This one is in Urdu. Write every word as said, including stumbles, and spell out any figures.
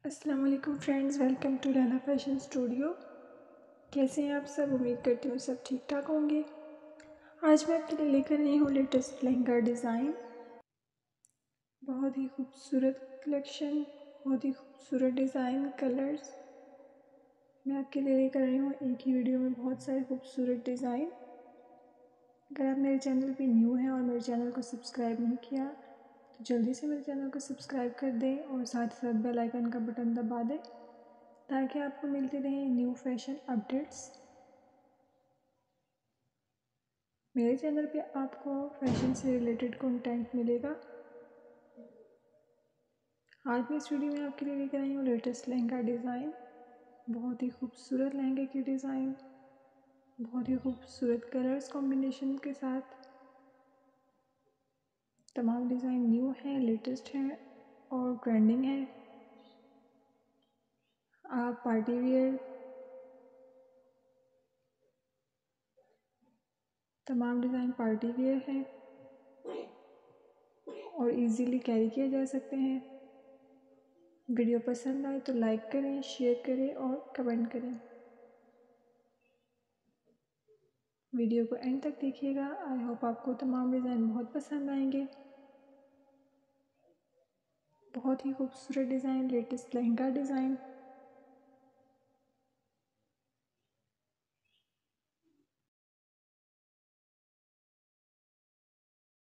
السلام علیکم friends, welcome to Lala fashion studio. کیسے ہیں آپ سب؟ امید کرتی ہوں سب ٹھیک ٹھاک ہوں گے۔ آج میں آپ کے لیے لے کر رہی ہوں لیٹسٹ لہنگا ڈیزائن، بہت ہی خوبصورت کلیکشن، بہت ہی خوبصورت ڈیزائن، کلرز میں آپ کے لیے لے کر رہی ہوں ایک ہی ویڈیو میں بہت سارے خوبصورت ڈیزائن۔ اگر آپ میرے چینل پہ نیو ہیں اور میرے چینل کو سبسکرائب نہیں کیا تو جلدی سے میرے چینل کو سبسکرائب کر دیں اور ساتھ ساتھ بیل آئیکن کا بٹن دبا دیں تاکہ آپ کو ملتے رہیں نیو فیشن اپڈیٹس۔ میرے چینل پہ آپ کو فیشن سے ریلیٹڈ کنٹینٹ ملے گا۔ آج میں اس ویڈیو میں آپ کے لیے لے کر آئی ہوں لیٹسٹ لہنگا ڈیزائن، بہت ہی خوبصورت لہنگے کی ڈیزائن، بہت ہی خوبصورت کلرز کمبینیشن کے ساتھ۔ تمام ڈیزائن نیو ہیں، لیٹسٹ ہیں اور ٹرینڈنگ ہیں۔ آپ پارٹی ویئر، تمام ڈیزائن پارٹی ویئر ہیں اور ایزیلی کیری کیے جا سکتے ہیں۔ ویڈیو پسند آئے تو لائک کریں، شیئر کریں اور کمنٹ کریں۔ ویڈیو کو اینڈ تک دیکھیے گا، آئی ہوپ آپ کو تمام ڈیزائن بہت پسند آئیں گے۔ بہت ہی خوبصورت ڈیزائن، لیٹسٹ لہنگا ڈیزائن